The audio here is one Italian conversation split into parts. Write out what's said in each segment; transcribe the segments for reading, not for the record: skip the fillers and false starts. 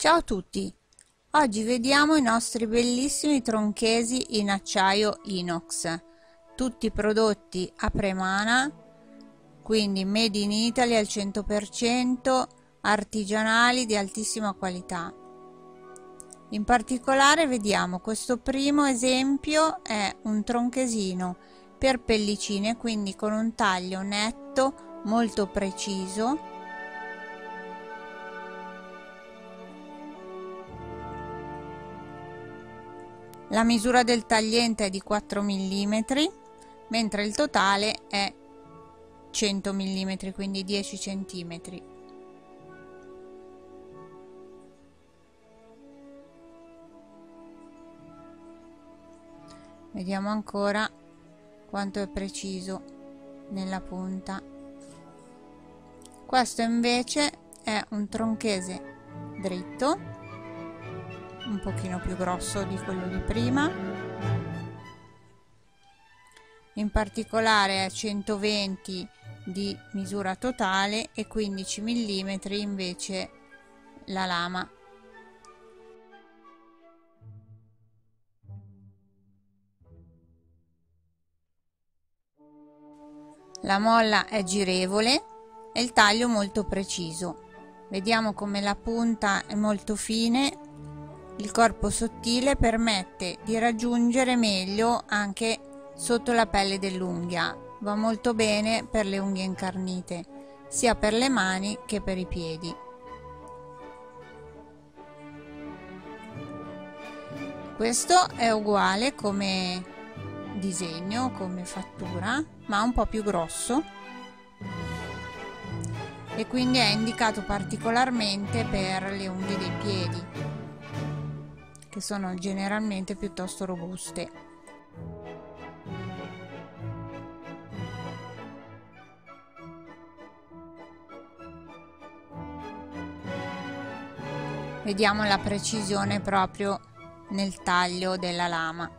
Ciao a tutti! Oggi vediamo i nostri bellissimi tronchesi in acciaio inox, tutti prodotti a Premana, quindi made in Italy al 100%, artigianali di altissima qualità. In particolare vediamo questo primo esempio è un tronchesino per pellicine, quindi con un taglio netto molto preciso. La misura del tagliente è di 4 mm, mentre il totale è 100 mm, quindi 10 cm. Vediamo ancora quanto è preciso nella punta. Questo invece è un tronchese dritto, un pochino più grosso di quello di prima, in particolare è 120 di misura totale e 15 mm invece la lama. La molla è girevole e il taglio molto preciso. Vediamo come la punta è molto fine. Il corpo sottile permette di raggiungere meglio anche sotto la pelle dell'unghia, va molto bene per le unghie incarnite, sia per le mani che per i piedi. Questo è uguale come disegno, come fattura, ma un po' più grosso e quindi è indicato particolarmente per le unghie dei piedi, che sono generalmente piuttosto robuste. Vediamo la precisione proprio nel taglio della lama.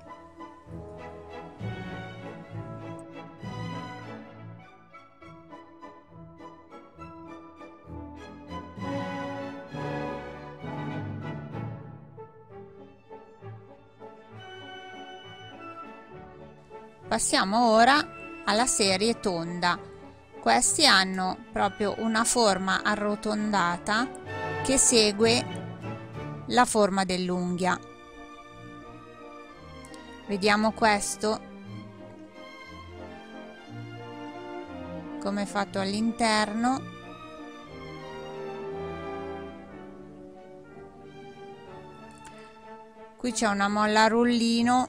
Passiamo ora alla serie tonda. Questi hanno proprio una forma arrotondata che segue la forma dell'unghia. Vediamo questo come è fatto all'interno. Qui c'è una molla a rullino,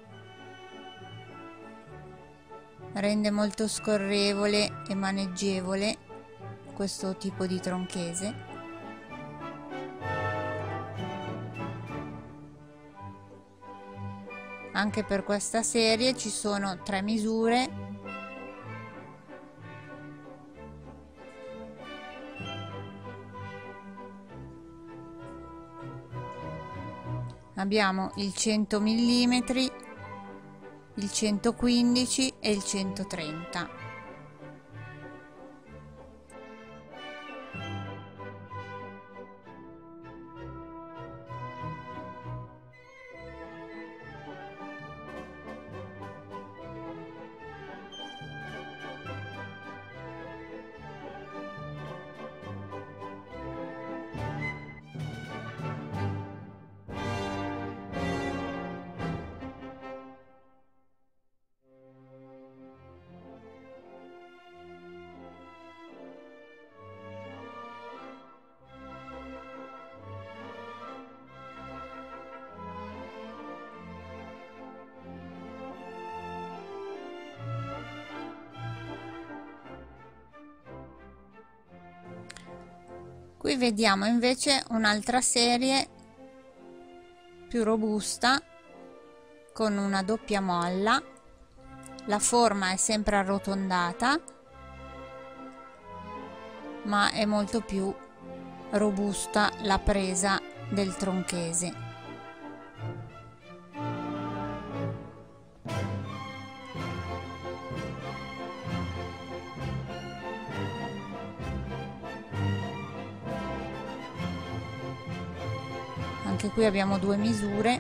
rende molto scorrevole e maneggevole questo tipo di tronchese. Anche per questa serie ci sono 3 misure. Abbiamo il 100 mm, il 115 e il 130. Qui vediamo invece un'altra serie più robusta con una doppia molla. La forma è sempre arrotondata, ma è molto più robusta la presa del tronchese. anche qui abbiamo due misure.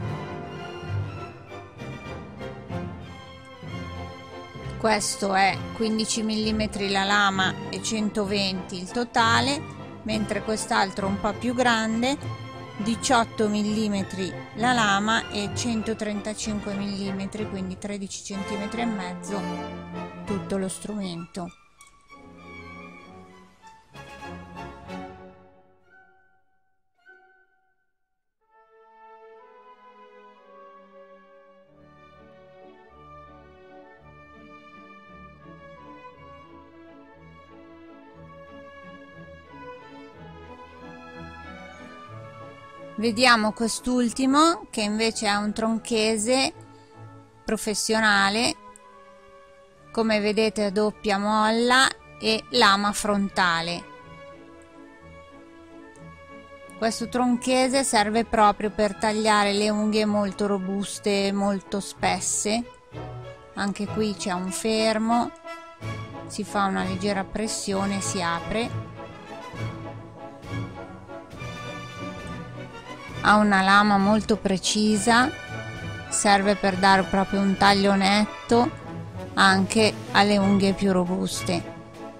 Questo è 15 mm la lama e 120 il totale, mentre quest'altro un po' più grande, 18 mm la lama e 135 mm, quindi 13 cm e mezzo tutto lo strumento. Vediamo quest'ultimo che invece è un tronchese professionale, come vedete a doppia molla e lama frontale. Questo tronchese serve proprio per tagliare le unghie molto robuste, molto spesse. Anche qui c'è un fermo, si fa una leggera pressione e si apre. Ha una lama molto precisa, serve per dare proprio un taglio netto anche alle unghie più robuste.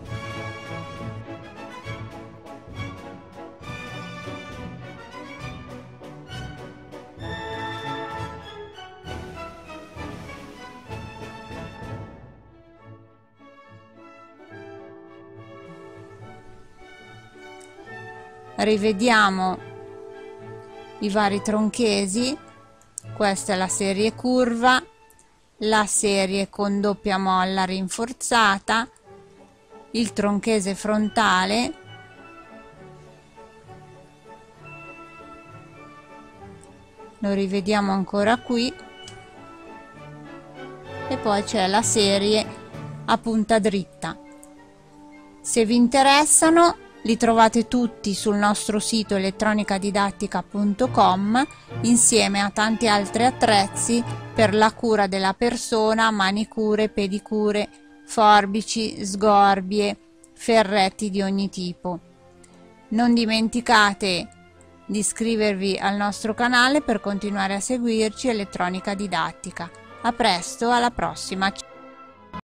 Rivediamo i vari tronchesi. Questa è la serie curva, la serie con doppia molla rinforzata, il tronchese frontale, lo rivediamo ancora qui, e poi c'è la serie a punta dritta. Se vi interessano li trovate tutti sul nostro sito elettronicadidattica.com insieme a tanti altri attrezzi per la cura della persona, manicure, pedicure, forbici, sgorbie, ferretti di ogni tipo. Non dimenticate di iscrivervi al nostro canale per continuare a seguirci Elettronica Didattica. A presto, alla prossima!